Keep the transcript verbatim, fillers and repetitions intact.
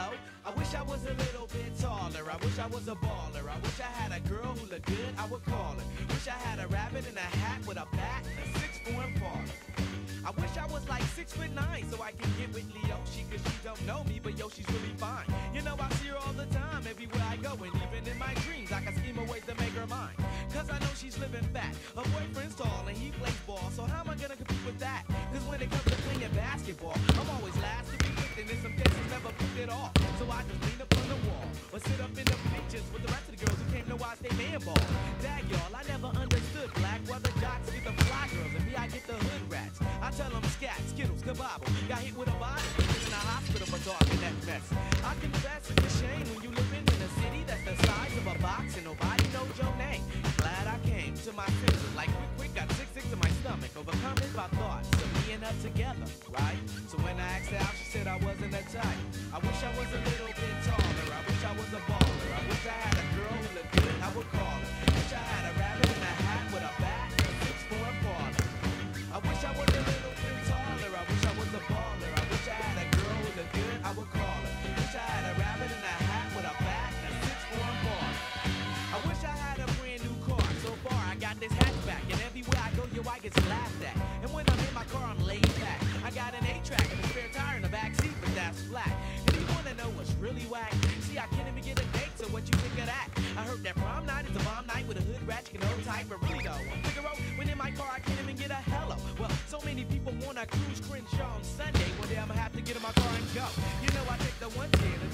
low. I wish I was a little bit taller. I wish I was a baller. I wish I had a girl who looked good, I would call her. Wish I had a rabbit in a hat with a bat and a six-form parlor. I wish I was like six foot nine so I can get with Leoshi, cause she don't know me, but yo, she's really fine. You know, I see her all the time, everywhere I go, and even in my dreams, I can scheme a way to make her mine. Cause I know she's living fat, her boyfriend's tall, and he plays ball, so how am I gonna compete with that? Cause when it comes to playing basketball, I'm always last to be picked, and in some cases never picked at all. So I just lean up on the wall, or sit up in the pictures with the rest of the girls who can't know why they man ball. Dag y'all, I never understood black, why the jocks get the fly girls, and me I get the hood rats. I tell them scat, skittles, kabobble, got hit with a bottle, in the hospital for talking that mess. I confess it's a shame when you living in a city that's the size of a box and nobody knows your name. Glad I came to my senses, like quick, quick, got sick, sick to my stomach, overcome it by thoughts of me and her together, right? So when I asked her out, she said I wasn't a type. I wish I was a little bit taller, I wish I was a baller, I wish I had a girl who looked good, I would call her. Wish I had a rabbit in a hat with a bat and a six-form parlor. I wish I was a little bit taller, I wish I was a baller, I wish I had a girl who looked good, I would call her. Wish I had a rabbit in a hat with a bat and a six-form parlor. I wish I had a brand new car, so far I got this hatchback, and everywhere I go, yo, I get laughed at. And when I'm in my car, I'm laid back. I got an eight-track and a spare tire in the back seat, but that's flat. And you wanna know what's really whack? See, I can't even get a date, so what you think of that? I heard that prom night is a bomb night with a hood rat, you can old type, but really though, on Figaro, when in my car, I can't even get a hello. Well, so many people wanna cruise Crenshaw on Sunday, one day I'ma have to get in my car and go. You know, I take the one ten